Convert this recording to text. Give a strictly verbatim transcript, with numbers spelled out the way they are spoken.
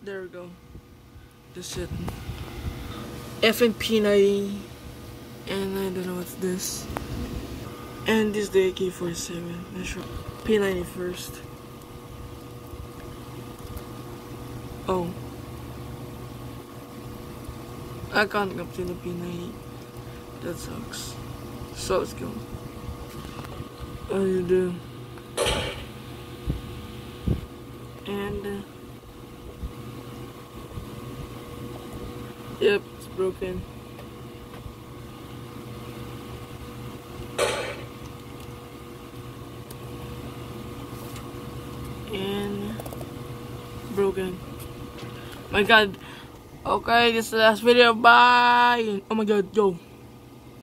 There we go. This it. F and P ninety. And I don't know what's this. And this is the A K forty-seven. Let's show P ninety first. Oh. I can't complete the P ninety. That sucks. So let's go. What do you do? And uh, yep, it's broken. And broken. My god. Okay, this is the last video. Bye. Oh my god, yo.